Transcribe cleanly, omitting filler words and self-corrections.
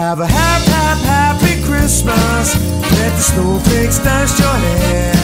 Have a happy Christmas. Let the snowflakes dust your hair.